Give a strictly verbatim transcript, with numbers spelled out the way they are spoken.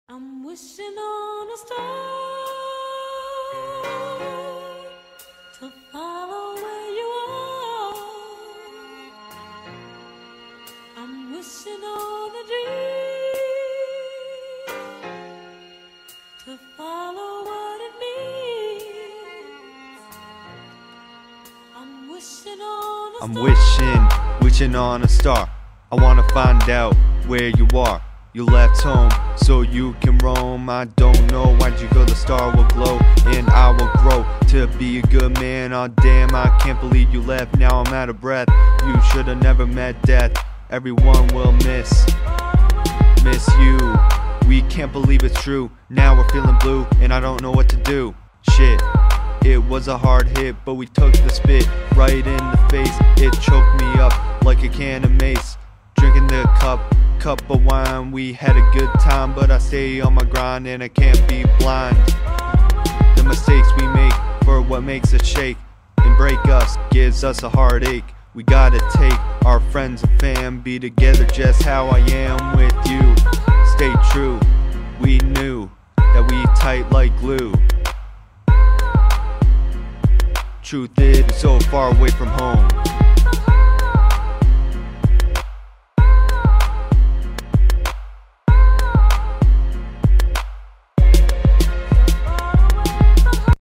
I'm wishing on a star to follow where you are. I'm wishing on a dream to follow what it means. I'm wishing on a I'm star. wishing, wishing on a star. I wanna find out where you are. You left home so you can roam. I don't know, why'd you go? The star will glow and I will grow to be a good man. Oh damn, I can't believe you left. Now I'm out of breath. You should've never met death. Everyone will miss, miss you. We can't believe it's true. Now we're feeling blue and I don't know what to do. Shit, it was a hard hit, but we took the spit right in the face. It choked me up like a can of mace. Drinking the cup, cup of wine. We had a good time, but I stay on my grind and I can't be blind. The mistakes we make for what makes us shake and break us, gives us a heartache. We gotta take our friends and fam, be together just how I am with you. Stay true, we knew that we tight like glue. Truth is, we're so far away from home.